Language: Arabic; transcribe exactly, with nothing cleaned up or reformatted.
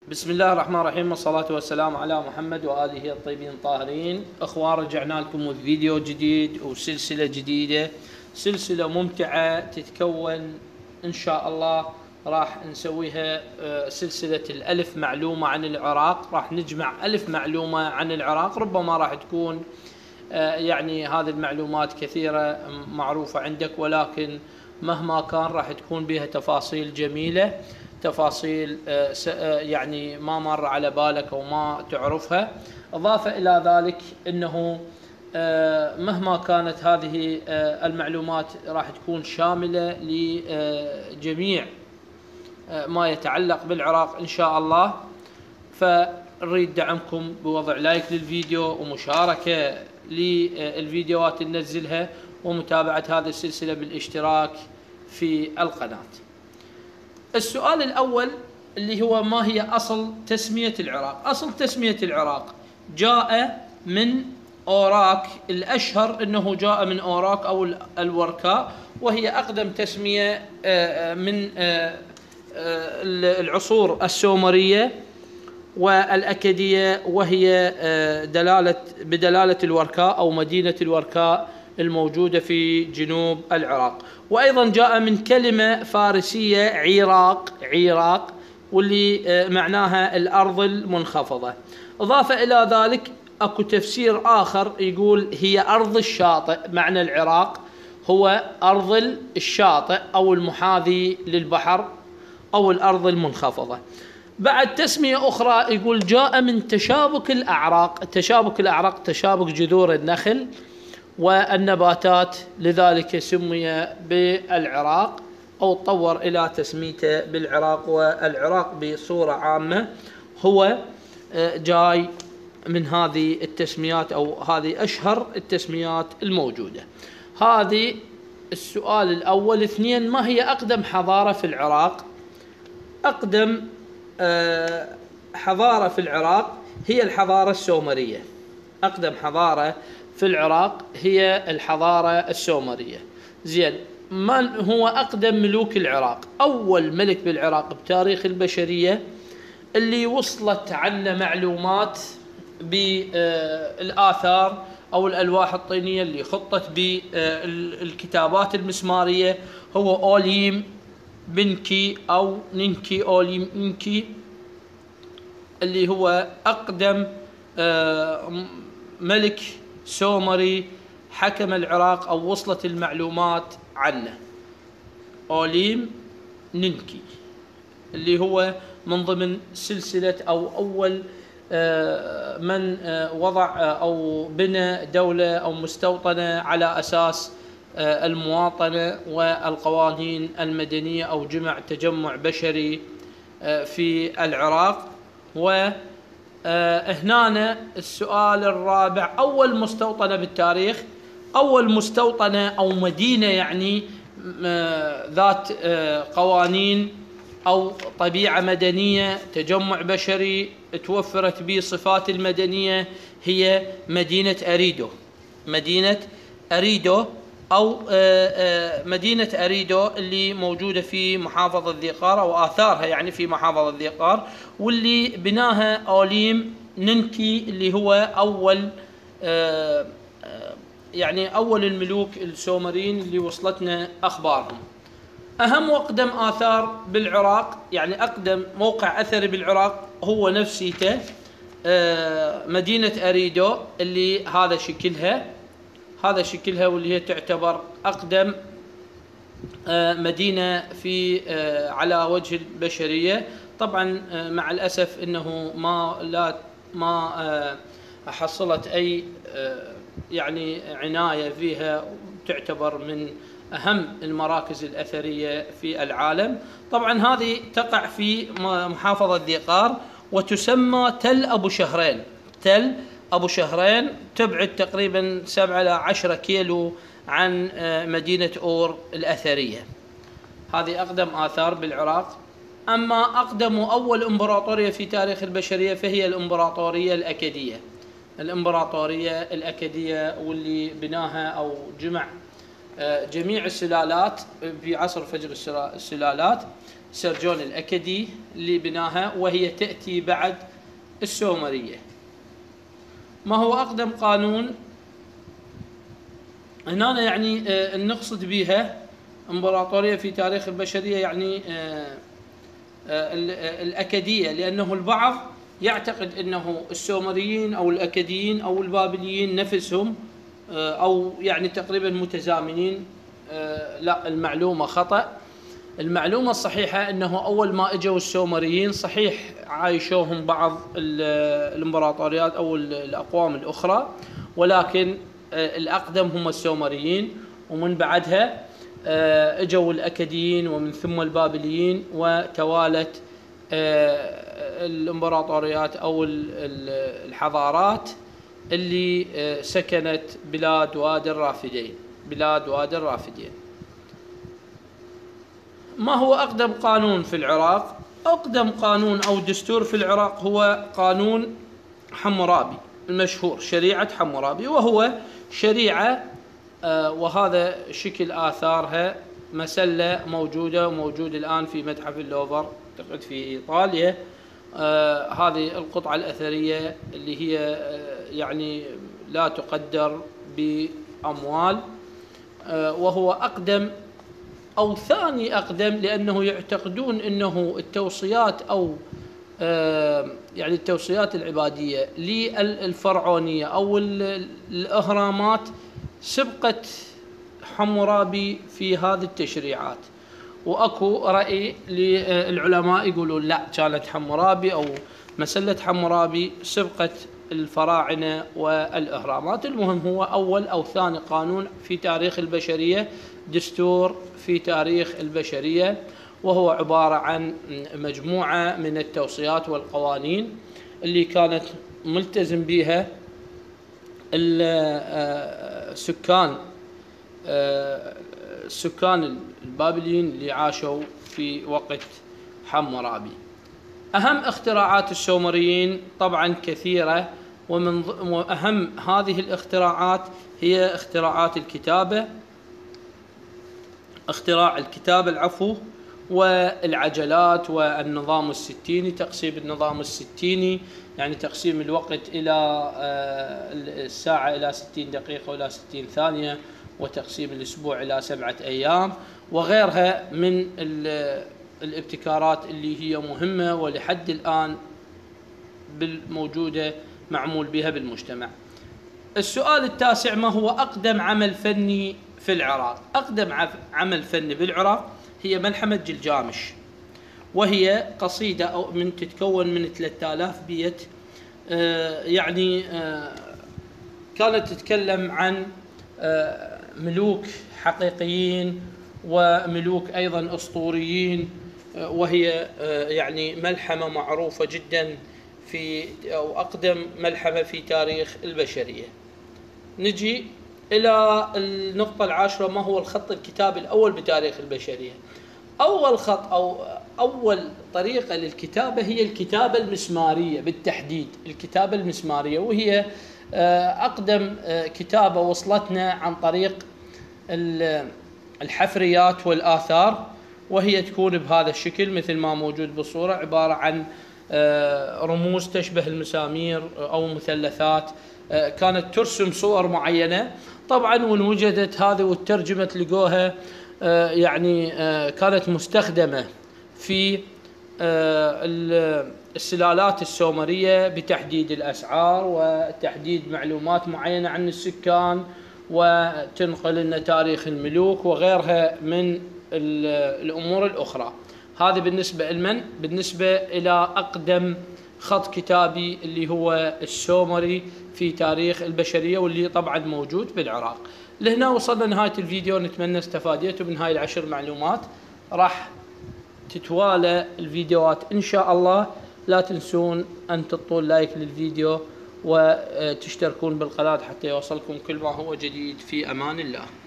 بسم الله الرحمن الرحيم، والصلاة والسلام على محمد وآله الطيبين الطاهرين. أخوان، رجعنا لكم فيديو جديد وسلسلة جديدة، سلسلة ممتعة تتكون إن شاء الله. راح نسويها سلسلة الألف معلومة عن العراق. راح نجمع ألف معلومة عن العراق. ربما راح تكون يعني هذه المعلومات كثيرة معروفة عندك، ولكن مهما كان راح تكون بها تفاصيل جميلة، تفاصيل يعني ما مر على بالك أو ما تعرفها. إضافة إلى ذلك أنه مهما كانت هذه المعلومات راح تكون شاملة لجميع ما يتعلق بالعراق إن شاء الله. فنريد دعمكم بوضع لايك للفيديو ومشاركة للفيديوهات اللي ننزلها، ومتابعة هذه السلسلة بالاشتراك في القناة. السؤال الأول اللي هو: ما هي أصل تسمية العراق؟ أصل تسمية العراق جاء من أوراك. الأشهر أنه جاء من أوراك أو الوركاء، وهي أقدم تسمية من العصور السومرية والأكدية، وهي دلالة بدلالة الوركاء أو مدينة الوركاء الموجودة في جنوب العراق. وأيضا جاء من كلمة فارسية عراق عراق واللي معناها الأرض المنخفضة. إضافة إلى ذلك أكو تفسير آخر يقول هي أرض الشاطئ. معنى العراق هو أرض الشاطئ أو المحاذي للبحر أو الأرض المنخفضة. بعد تسمية أخرى يقول جاء من تشابك الأعراق. تشابك الأعراق تشابك جذور النخل والنباتات، لذلك سمي بالعراق أو تطور إلى تسميته بالعراق. والعراق بصورة عامة هو جاي من هذه التسميات أو هذه أشهر التسميات الموجودة. هذه السؤال الأول. اثنين: ما هي أقدم حضارة في العراق؟ أقدم حضارة في العراق هي الحضارة السومرية. أقدم حضارة في العراق هي الحضارة السومرية. زين، من هو أقدم ملوك العراق؟ أول ملك بالعراق بتاريخ البشرية اللي وصلت عنا معلومات بالآثار أو الألواح الطينية اللي خطت بالكتابات المسمارية هو أوليم بنكي أو ننكي أوليم ننكي، اللي هو أقدم ملك سومري حكم العراق أو وصلت المعلومات عنه. أوليم ننكي اللي هو من ضمن سلسلة أو أول من وضع أو بنى دولة أو مستوطنة على أساس المواطنة والقوانين المدنية، أو جمع تجمع بشري في العراق. و هنا السؤال الرابع: أول مستوطنة بالتاريخ، أول مستوطنة أو مدينة يعني ذات قوانين أو طبيعة مدنية، تجمع بشري توفرت به صفات المدنية، هي مدينة أريدو. مدينة أريدو أو مدينة أريدو اللي موجودة في محافظة ذي قار، أو آثارها يعني في محافظة ذي قار، واللي بناها أوليم ننكي اللي هو أول يعني أول الملوك السومريين اللي وصلتنا أخبارهم. أهم وأقدم آثار بالعراق، يعني أقدم موقع أثري بالعراق هو نفسيته مدينة أريدو، اللي هذا شكلها هذا شكلها واللي هي تعتبر أقدم مدينة في على وجه البشرية. طبعا مع الأسف أنه ما لا ما حصلت أي يعني عناية فيها، تعتبر من أهم المراكز الأثرية في العالم. طبعا هذه تقع في محافظة ذي قار وتسمى تل أبو شهرين. تل أبو شهرين تبعد تقريبا سبعة إلى عشرة كيلو عن مدينة أور الأثرية. هذه أقدم آثار بالعراق. أما أقدم وأول إمبراطورية في تاريخ البشرية فهي الإمبراطورية الأكدية. الإمبراطورية الأكدية واللي بناها أو جمع جميع السلالات في عصر فجر السلالات سرجون الأكدي اللي بناها، وهي تأتي بعد السومرية. ما هو أقدم قانون؟ هنا يعني آه نقصد بها امبراطورية في تاريخ البشرية، يعني آه آه الأكدية، لأنه البعض يعتقد أنه السومريين أو الأكديين أو البابليين نفسهم آه أو يعني تقريبا متزامنين. آه لا، المعلومة خطأ. المعلومة الصحيحة أنه أول ما اجوا السومريين صحيح عايشوهم بعض الامبراطوريات أو الأقوام الأخرى، ولكن الأقدم هم السومريين، ومن بعدها اجوا الأكديين ومن ثم البابليين، وتوالت الامبراطوريات أو الحضارات اللي سكنت بلاد وادي الرافدين بلاد وادي الرافدين. ما هو أقدم قانون في العراق؟ أقدم قانون أو دستور في العراق هو قانون حمورابي المشهور، شريعة حمورابي، وهو شريعة آه وهذا شكل آثارها، مسلة موجودة وموجود الآن في متحف اللوفر أعتقد في إيطاليا. آه هذه القطعة الأثرية اللي هي آه يعني لا تقدر بأموال، آه وهو أقدم أو ثاني أقدم، لأنه يعتقدون أنه التوصيات أو آه يعني التوصيات العبادية للفرعونية أو الأهرامات سبقت حمورابي في هذه التشريعات. وأكو رأي للعلماء يقولون لا، كانت حمورابي أو مسلة حمورابي سبقت الفراعنة والأهرامات. المهم هو أول أو ثاني قانون في تاريخ البشرية، دستور في تاريخ البشرية، وهو عبارة عن مجموعة من التوصيات والقوانين اللي كانت ملتزم بها السكان السكان البابليين اللي عاشوا في وقت حمورابي. أهم اختراعات السومريين طبعا كثيرة، ومن أهم هذه الاختراعات هي اختراعات الكتابة اختراع الكتابة العفو والعجلات والنظام الستيني، تقسيم النظام الستيني يعني تقسيم الوقت إلى الساعة إلى ستين دقيقة وإلى ستين ثانية، وتقسيم الأسبوع إلى سبعة أيام، وغيرها من الابتكارات اللي هي مهمة ولحد الآن بالموجودة معمول بها بالمجتمع. السؤال التاسع: ما هو أقدم عمل فني في العراق؟ أقدم عمل فني بالعراق هي ملحمة جلجامش، وهي قصيدة أو من تتكون من ثلاثة آلاف بيت، آه يعني آه كانت تتكلم عن آه ملوك حقيقيين وملوك أيضا أسطوريين، آه وهي آه يعني ملحمة معروفة جدا في أو أقدم ملحمة في تاريخ البشرية. نجي إلى النقطة العاشرة: ما هو الخط الكتابي الأول بتاريخ البشرية؟ أول خط أو أول طريقة للكتابة هي الكتابة المسمارية بالتحديد، الكتابة المسمارية، وهي أقدم كتابة وصلتنا عن طريق الحفريات والآثار، وهي تكون بهذا الشكل مثل ما موجود بالصورة، عبارة عن رموز تشبه المسامير أو مثلثات، كانت ترسم صور معينة. طبعا وان وجدت هذه والترجمة لقوها يعني كانت مستخدمة في السلالات السومرية بتحديد الأسعار وتحديد معلومات معينة عن السكان، وتنقل لنا تاريخ الملوك وغيرها من الأمور الأخرى. هذا بالنسبة لمن؟ بالنسبة إلى أقدم خط كتابي اللي هو السومري في تاريخ البشرية، واللي طبعا موجود بالعراق. لهنا وصلنا نهاية الفيديو، نتمنى استفاديتوا من هاي العشر معلومات. راح تتوالى الفيديوهات إن شاء الله. لا تنسون أن تحطوا لايك للفيديو وتشتركون بالقناة حتى يوصلكم كل ما هو جديد. في أمان الله.